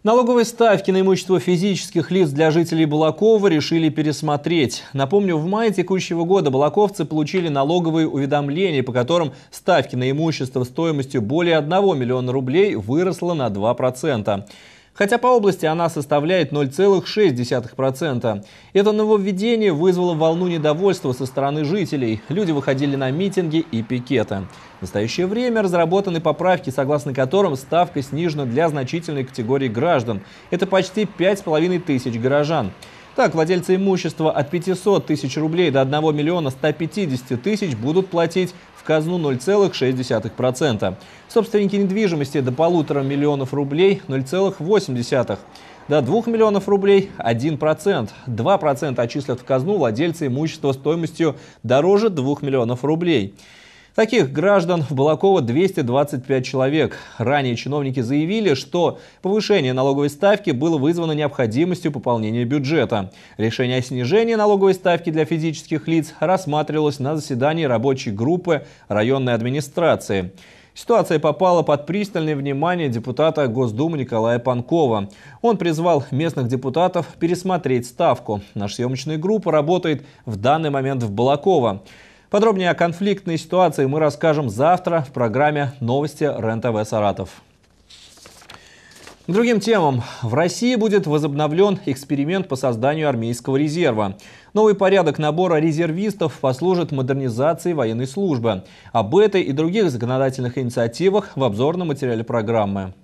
Налоговые ставки на имущество физических лиц для жителей Балакова решили пересмотреть. Напомню, в мае текущего года балаковцы получили налоговые уведомления, по которым ставки на имущество стоимостью более 1 миллиона рублей выросла на 2%. Хотя по области она составляет 0,6%. Это нововведение вызвало волну недовольства со стороны жителей. Люди выходили на митинги и пикеты. В настоящее время разработаны поправки, согласно которым ставка снижена для значительной категории граждан. Это почти 5500 горожан. Так, владельцы имущества от 500 тысяч рублей до 1 миллиона 150 тысяч будут платить в казну 0,6%. Собственники недвижимости до 1,5 миллиона рублей – 0,8%. До 2 миллионов рублей – 1%. 2% отчислят в казну владельцы имущества стоимостью дороже 2 миллионов рублей. Таких граждан в Балаково 225 человек. Ранее чиновники заявили, что повышение налоговой ставки было вызвано необходимостью пополнения бюджета. Решение о снижении налоговой ставки для физических лиц рассматривалось на заседании рабочей группы районной администрации. Ситуация попала под пристальное внимание депутата Госдумы Николая Панкова. Он призвал местных депутатов пересмотреть ставку. Наша съемочная группа работает в данный момент в Балаково. Подробнее о конфликтной ситуации мы расскажем завтра в программе «Новости РЕН-ТВ Саратов». К другим темам. В России будет возобновлен эксперимент по созданию армейского резерва. Новый порядок набора резервистов послужит модернизации военной службы. Об этой и других законодательных инициативах в обзорном материале программы.